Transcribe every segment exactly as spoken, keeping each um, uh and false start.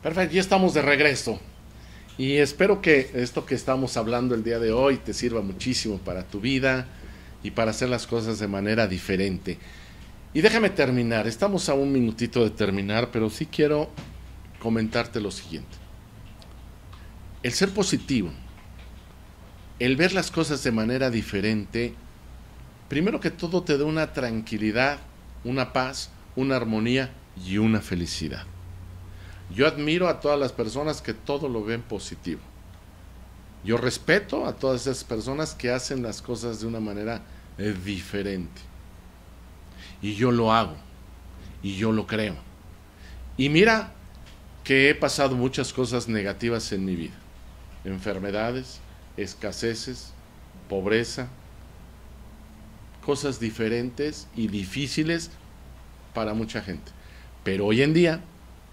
Perfecto, ya estamos de regreso y espero que esto que estamos hablando el día de hoy te sirva muchísimo para tu vida y para hacer las cosas de manera diferente. Y déjame terminar, estamos a un minutito de terminar, pero sí quiero comentarte lo siguiente. El ser positivo, el ver las cosas de manera diferente, primero que todo te da una tranquilidad, una paz, una armonía y una felicidad. Yo admiro a todas las personas que todo lo ven positivo. Yo respeto a todas esas personas que hacen las cosas de una manera eh, diferente. Y yo lo hago. Y yo lo creo. Y mira que he pasado muchas cosas negativas en mi vida. Enfermedades, escaseces, pobreza, cosas diferentes y difíciles para mucha gente. Pero hoy en día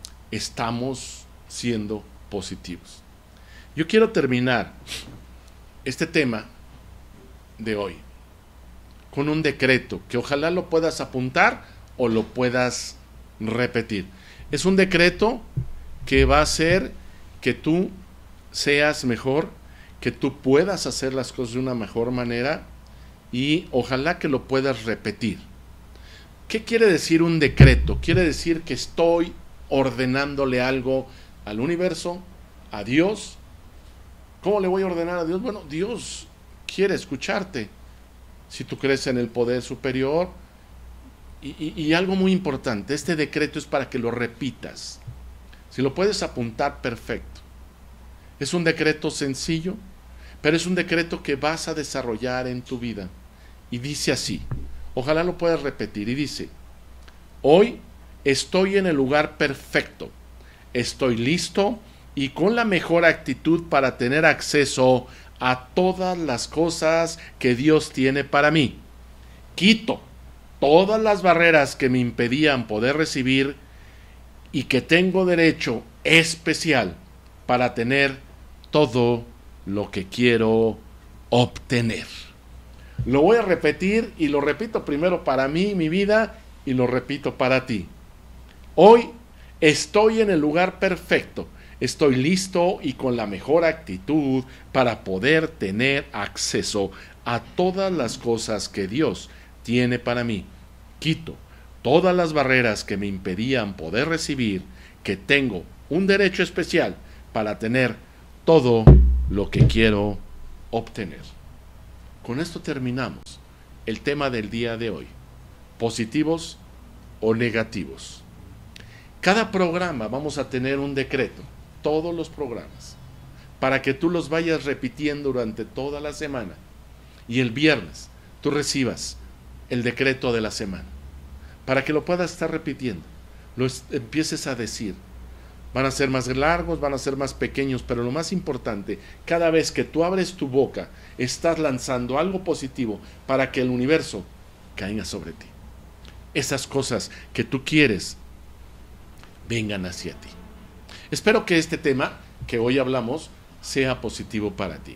estamos siendo positivos. Yo quiero terminar este tema de hoy con un decreto que ojalá lo puedas apuntar o lo puedas repetir. Es un decreto que va a hacer que tú seas mejor, que tú puedas hacer las cosas de una mejor manera y ojalá que lo puedas repetir. ¿Qué quiere decir un decreto? Quiere decir que estoy ordenándole algo al universo, a Dios. ¿Cómo le voy a ordenar a Dios? Bueno, Dios quiere escucharte. Si tú crees en el poder superior, y, y, y algo muy importante, este decreto es para que lo repitas. Si lo puedes apuntar, perfecto. Es un decreto sencillo, pero es un decreto que vas a desarrollar en tu vida. Y dice así, ojalá lo puedas repetir, y dice: hoy estoy en el lugar perfecto, estoy listo y con la mejor actitud para tener acceso a todas las cosas que Dios tiene para mí. Quito todas las barreras que me impedían poder recibir y que tengo derecho especial para tener todo lo que quiero obtener. Lo voy a repetir y lo repito primero para mí, mi vida, y lo repito para ti. Hoy estoy en el lugar perfecto, estoy listo y con la mejor actitud para poder tener acceso a todas las cosas que Dios tiene para mí. Quito todas las barreras que me impedían poder recibir, que tengo un derecho especial para tener todo lo que quiero obtener. Con esto terminamos el tema del día de hoy. Positivos o negativos. Cada programa vamos a tener un decreto, todos los programas, para que tú los vayas repitiendo durante toda la semana y el viernes tú recibas el decreto de la semana, para que lo puedas estar repitiendo, lo empieces a decir. Van a ser más largos, van a ser más pequeños, pero lo más importante, cada vez que tú abres tu boca, estás lanzando algo positivo para que el universo caiga sobre ti. Esas cosas que tú quieres vengan hacia ti. Espero que este tema que hoy hablamos sea positivo para ti.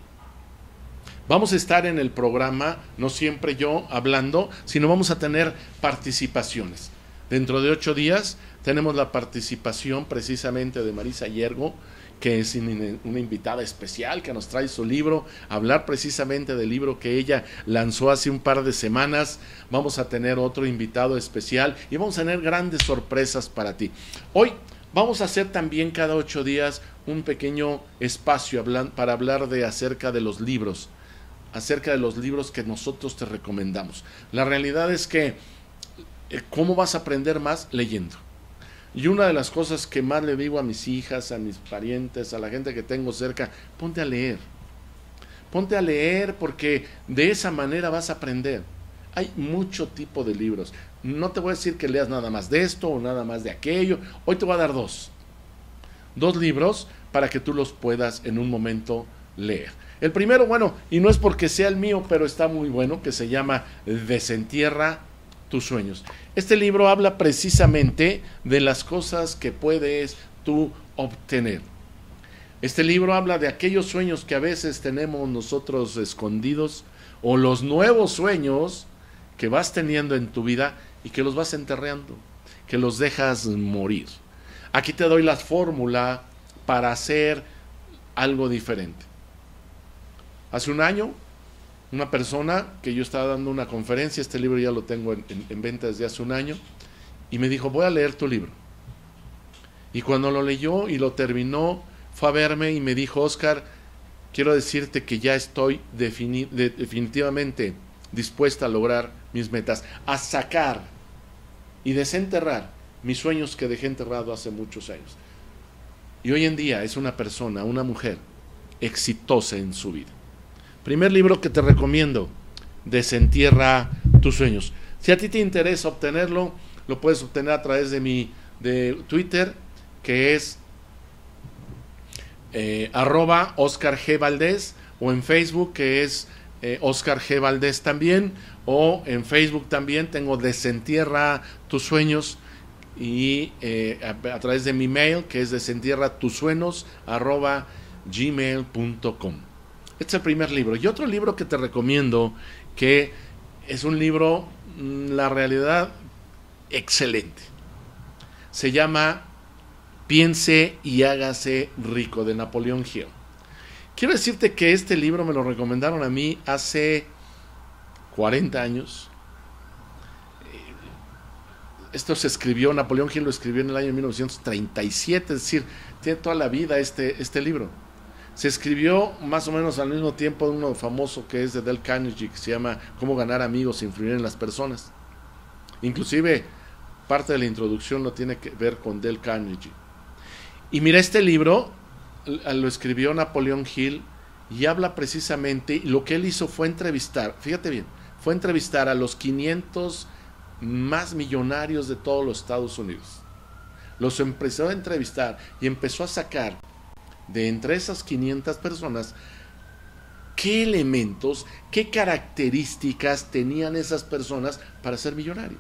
Vamos a estar en el programa, no siempre yo hablando, sino vamos a tener participaciones. Dentro de ocho días tenemos la participación precisamente de Marisa Yergo, que es una invitada especial que nos trae su libro, a hablar precisamente del libro que ella lanzó hace un par de semanas. Vamos a tener otro invitado especial y vamos a tener grandes sorpresas para ti. Hoy vamos a hacer también cada ocho días un pequeño espacio para hablar de acerca de los libros, acerca de los libros que nosotros te recomendamos. La realidad es que, ¿cómo vas a aprender más? Leyendo. Y una de las cosas que más le digo a mis hijas, a mis parientes, a la gente que tengo cerca, ponte a leer. Ponte a leer porque de esa manera vas a aprender. Hay mucho tipo de libros. No te voy a decir que leas nada más de esto o nada más de aquello. Hoy te voy a dar dos. Dos libros para que tú los puedas en un momento leer. El primero, bueno, y no es porque sea el mío, pero está muy bueno, que se llama Desentierra tus sueños. Este libro habla precisamente de las cosas que puedes tú obtener. Este libro habla de aquellos sueños que a veces tenemos nosotros escondidos, o los nuevos sueños que vas teniendo en tu vida y que los vas enterrando, que los dejas morir. Aquí te doy la fórmula para hacer algo diferente. Hace un año, una persona que yo estaba dando una conferencia, este libro ya lo tengo en, en, en venta desde hace un año, y me dijo, voy a leer tu libro. Y cuando lo leyó y lo terminó, fue a verme y me dijo, Oscar, quiero decirte que ya estoy defini- de, definitivamente dispuesta a lograr mis metas, a sacar y desenterrar mis sueños que dejé enterrado hace muchos años. Y hoy en día es una persona, una mujer exitosa en su vida. Primer libro que te recomiendo, Desentierra tus sueños. Si a ti te interesa obtenerlo, lo puedes obtener a través de mi de Twitter, que es eh, arroba Oscar G. Valdés, o en Facebook, que es eh, Oscar G. Valdés también, o en Facebook también tengo Desentierra tus sueños, y eh, a, a través de mi mail, que es desentierra tus sueños arroba gmail punto com. Este es el primer libro. Y otro libro que te recomiendo, que es un libro, la realidad, excelente. Se llama Piense y hágase rico, de Napoleón Hill. Quiero decirte que este libro me lo recomendaron a mí hace cuarenta años. Esto se escribió, Napoleón Hill lo escribió en el año mil novecientos treinta y siete, es decir, tiene toda la vida este, este libro. Se escribió más o menos al mismo tiempo de uno famoso que es de Dale Carnegie, que se llama Cómo ganar amigos e influir en las personas. Inclusive parte de la introducción no tiene que ver con Dale Carnegie. Y mira, este libro lo escribió Napoleón Hill y habla precisamente, lo que él hizo fue entrevistar, fíjate bien, fue entrevistar a los quinientos más millonarios de todos los Estados Unidos. Los empezó a entrevistar y empezó a sacar de entre esas quinientas personas qué elementos, qué características tenían esas personas para ser millonarios.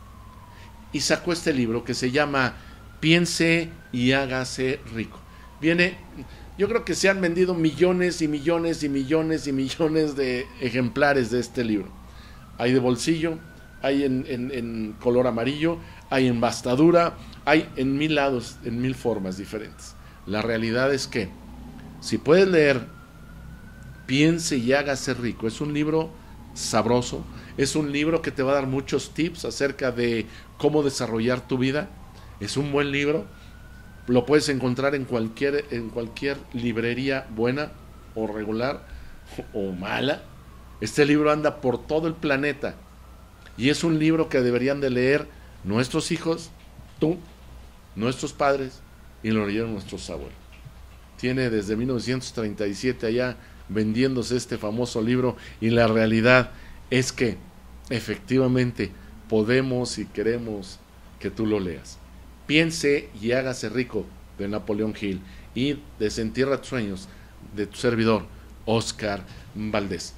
Y sacó este libro que se llama Piense y hágase rico. Viene, yo creo que se han vendido millones y millones y millones y millones de ejemplares de este libro. Hay de bolsillo, hay en, en, en color amarillo, hay en bastadura, hay en mil lados, en mil formas diferentes. La realidad es que si puedes leer Piense y hágase rico, es un libro sabroso, es un libro que te va a dar muchos tips acerca de cómo desarrollar tu vida. Es un buen libro, lo puedes encontrar en cualquier, en cualquier librería buena o regular o mala. Este libro anda por todo el planeta y es un libro que deberían de leer nuestros hijos, tú, nuestros padres, y lo leyeron nuestros abuelos. Tiene desde mil novecientos treinta y siete allá vendiéndose este famoso libro, y la realidad es que efectivamente podemos y queremos que tú lo leas. Piense y hágase rico, de Napoleón Hill, y Desentierra tus sueños, de tu servidor Oscar Valdés.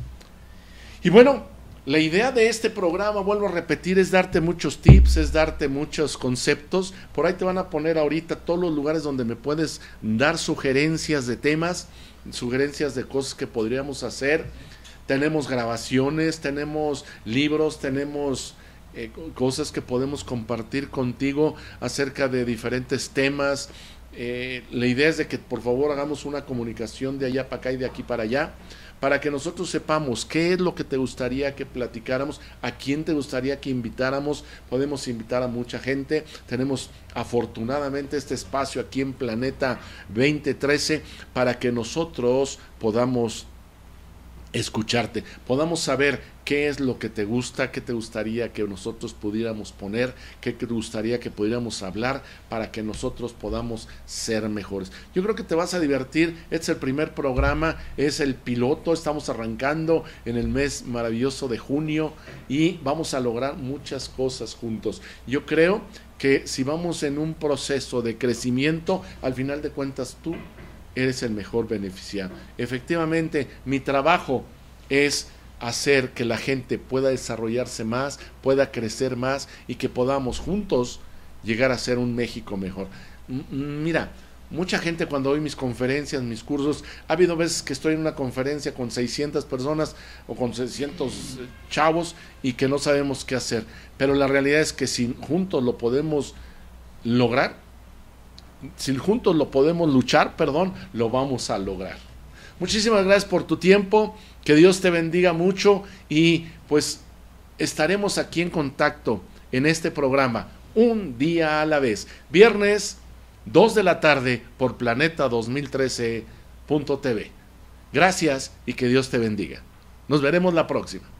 Y bueno, la idea de este programa, vuelvo a repetir, es darte muchos tips, es darte muchos conceptos. Por ahí te van a poner ahorita todos los lugares donde me puedes dar sugerencias de temas, sugerencias de cosas que podríamos hacer. Tenemos grabaciones, tenemos libros, tenemos eh, cosas que podemos compartir contigo acerca de diferentes temas. Eh, la idea es de que por favor hagamos una comunicación de allá para acá y de aquí para allá, para que nosotros sepamos qué es lo que te gustaría que platicáramos, a quién te gustaría que invitáramos. Podemos invitar a mucha gente. Tenemos afortunadamente este espacio aquí en Planeta veinte trece para que nosotros podamos escucharte, podamos saber qué es lo que te gusta, qué te gustaría que nosotros pudiéramos poner, qué te gustaría que pudiéramos hablar para que nosotros podamos ser mejores. Yo creo que te vas a divertir. Este es el primer programa, es el piloto, estamos arrancando en el mes maravilloso de junio y vamos a lograr muchas cosas juntos. Yo creo que si vamos en un proceso de crecimiento, al final de cuentas tú eres el mejor beneficiado. Efectivamente, mi trabajo es hacer que la gente pueda desarrollarse más, pueda crecer más y que podamos juntos llegar a ser un México mejor. Mira, mucha gente cuando doy mis conferencias, mis cursos, ha habido veces que estoy en una conferencia con seiscientas personas o con seiscientos chavos y que no sabemos qué hacer, pero la realidad es que si juntos lo podemos lograr, si juntos lo podemos luchar, perdón, lo vamos a lograr. Muchísimas gracias por tu tiempo, que Dios te bendiga mucho y pues estaremos aquí en contacto en este programa, un día a la vez, viernes dos de la tarde por planeta dos mil trece punto t v. Gracias y que Dios te bendiga. Nos veremos la próxima.